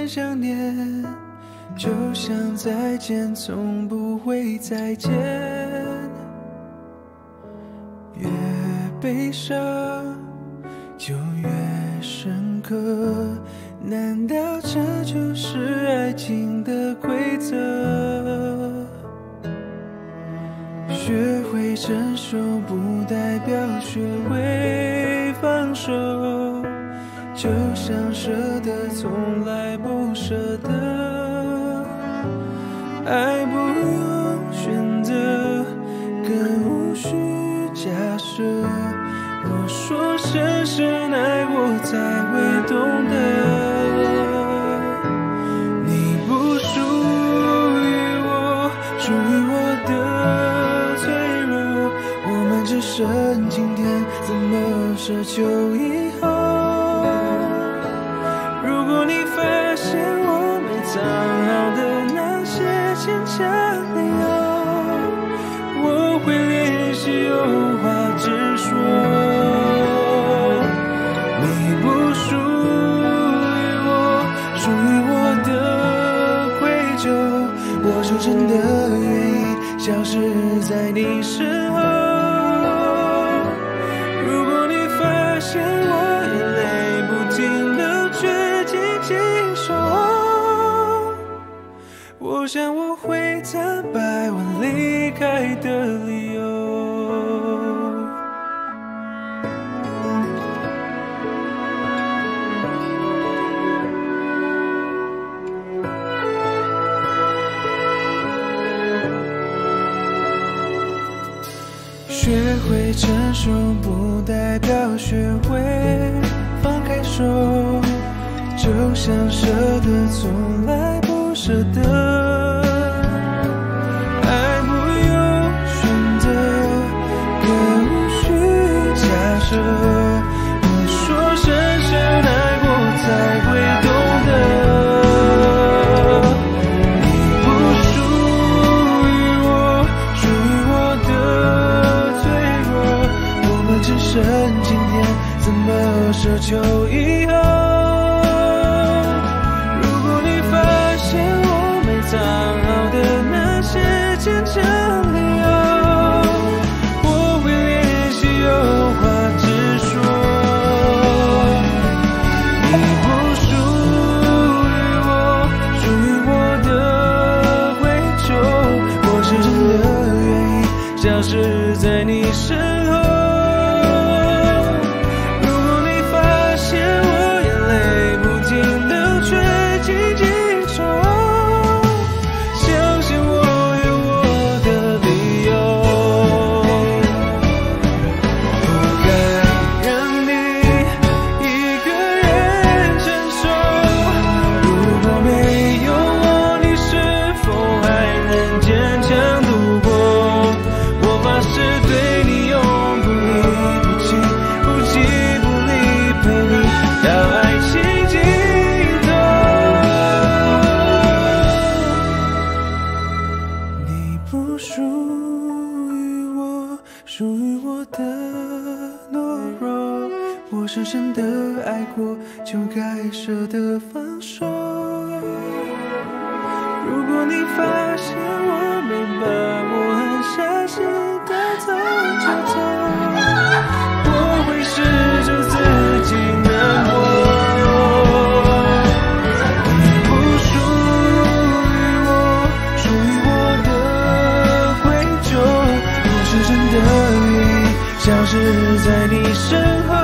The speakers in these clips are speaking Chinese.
念想念，就像再见，从不会再见。越悲伤就越深刻，难道这就是爱情的规则？学会承受不代表学会放手，就像舍得从来不舍得。爱不用选择，更无需假设。我说深深爱过才会懂得，你不属于我，属于我的脆弱。我们只剩今天，怎么奢求以后？如果你发现我没藏好的那些坚强理由，我会练习有话直说。你不属于我，属于我的愧疚，我就真的愿意消失在你身后。如果你发现我眼泪不停流，却紧紧守候，我想我会坦白我离开的理由。学会承受不代表学会放开手，就像舍得从来不舍得。爱不用选择，更无需假设。我说深深爱过才会懂得，你不属于我，属于我的脆弱。我们只剩今天，怎么奢求以后？藏好的那些坚强理由，我会练习有话直说。你不属于我，属于我的愧疚，我是真的愿意消失在你身后。如果你发现我眼泪不停流，却紧紧守候，属于我，属于我的懦弱。我深深的爱过，就该舍得放手。如果你发现我没把握，狠下心带走就走，我会试着自己难过。消失在你身后。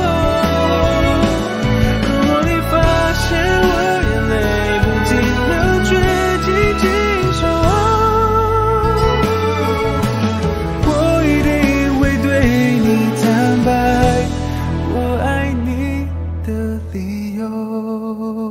如果你发现我眼泪不停流，却紧紧守候，我一定会对你坦白我爱你的理由。